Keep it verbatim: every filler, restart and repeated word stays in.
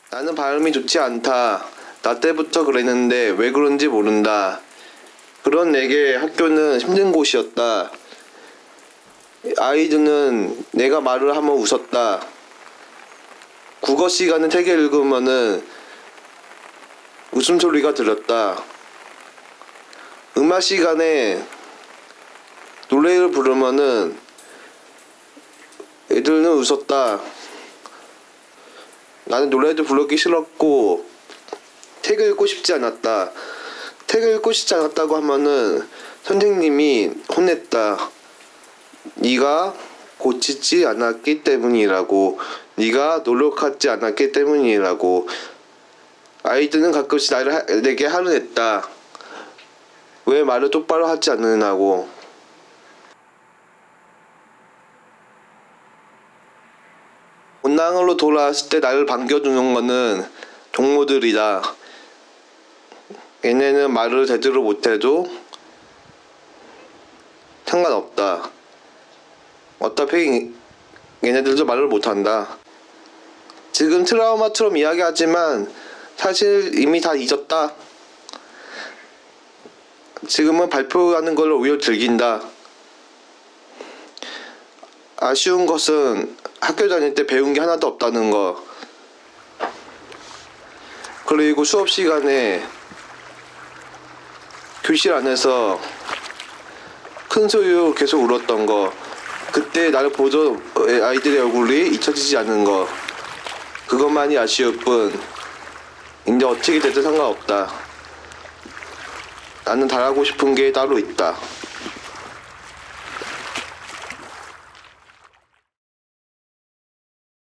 나는 발음이 좋지 않다. 나 때부터 그랬는데 왜 그런지 모른다. 그런 내게 학교는 힘든 곳이었다. 아이들은 내가 말을 하면 웃었다. 국어 시간에 책 읽으면은 웃음소리가 들렸다. 음악 시간에 노래를 부르면은 애들은 웃었다. 나는 노래도 부르기 싫었고 책을 읽고 싶지 않았다. 책을 읽고 싶지 않았다고 하면은 선생님이 혼냈다. 네가 고치지 않았기 때문이라고. 네가 노력하지 않았기 때문이라고. 아이들은 가끔씩 나를 하, 내게 화냈다. 왜 말을 똑바로 하지 않느냐고. 본당으로 돌아왔을 때 나를 반겨주는 거는 동무들이다. 얘네는 말을 제대로 못해도 상관없다. 어차피 얘네들도 말을 못한다. 지금 트라우마처럼 이야기하지만 사실 이미 다 잊었다. 지금은 발표하는 걸 오히려 즐긴다. 아쉬운 것은 학교 다닐 때 배운 게 하나도 없다는 거. 그리고 수업 시간에 교실 안에서 큰 소리로 계속 울었던 거. 그때 나를 보던 아이들의 얼굴이 잊혀지지 않는 거. 그것만이 아쉬울 뿐 이제 어떻게 돼도 상관없다. 나는 잘하고 싶은 게 따로 있다.